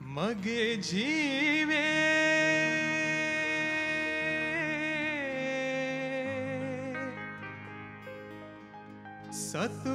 මගේ ජීවේ සතු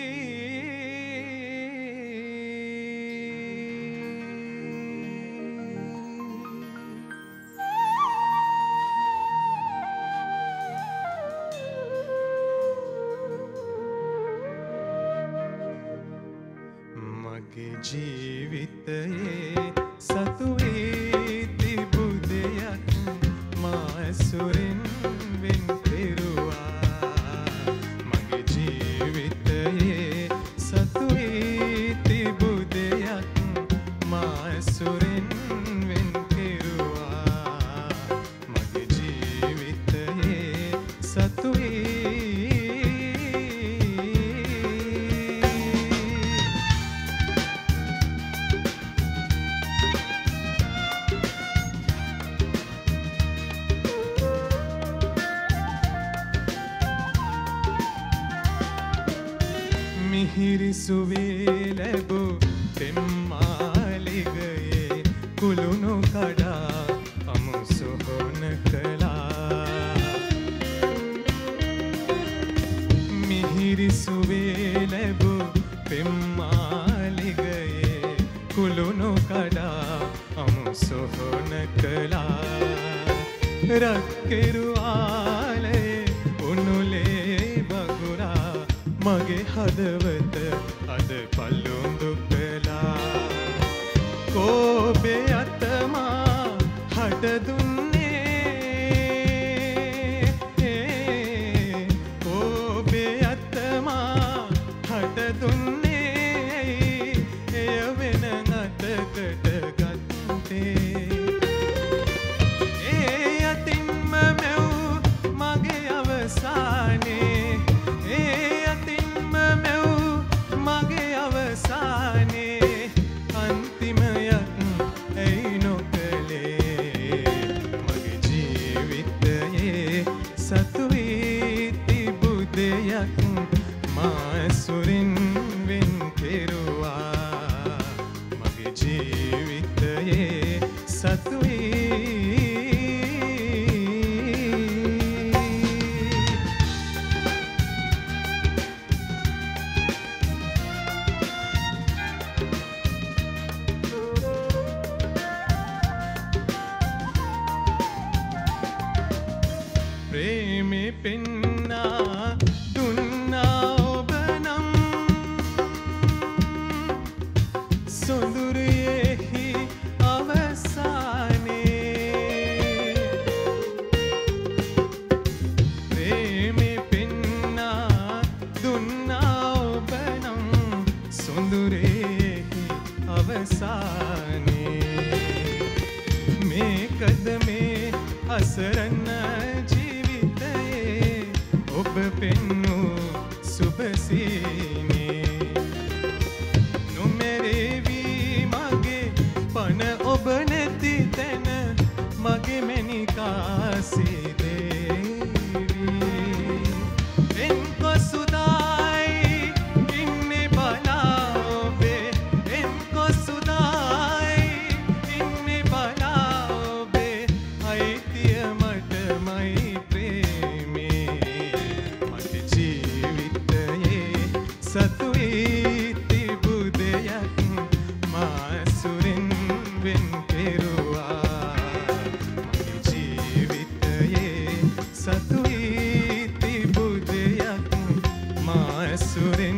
මගේ ජීවිතයේ සතු වී තිබූ දෙයක් මා ඇසුරින් වෙන් කෙරුවා. මගේ ජීවිතයේ සතු වී තිබූ දෙයක් මා ඇසුරින් වෙන් කෙරුවා. මගේ ජීවිතයේ සතු මිහිරිසුවේ ලැබූ පෙම්මාලිගයේ කුළුණු කඩා අමුසොහොන කළා. මිහිරිසුවේ ලැබූ පෙම්මාලිගයේ කුළුණු කඩා අමුසොහොන කළා. රත්කිරුආලයේ උණුලේ වගුරා මගේ හදවත අද පල්ලුඳු කළා. කෝපේ අතමා හට දුන්නේ. කෝපේ අතමා හට දුන්නේ. එය වෙන අතකට ගත්තේ. ඒ අතින්ම මෙව් මගේ අවසානේ. අන්තිමයක් ඇයි නොකළේ. මගේ ජීවිතයේ සතු වී තිබූ දෙයක් මා ඇසුරින් වෙන් කෙරුවා. මගේ ජීවිතයේ සතු ප්‍රේමේ පෙන්නා දුන්නා ඔබ නම් සොඳුරයෙහි අවසානේ. ප්‍රේමේ පෙන්නා දුන්නා ඔබ නම් සොඳුරයෙහි අවසානේ. මේකද මේ අසරණ ඔබ පෙන්නූ සුබසීනේ. නොමැරේවී මගේ පන ඔබ නැති තැන මගේ මැණිකාසේ දේවී. එන්කොසුදායි ඉන්නේ බලා ඔබේ. එන්කොසුදායි ඉන්නේ බලා ඔබේ. අයිතිය මටමයි සතු වී තිබූ දෙයක් මා ඇසුරින් වෙන් කෙරුවා. මගේ ජීවිතයේ සතු වී තිබූ දෙයක් මා ඇසුරින්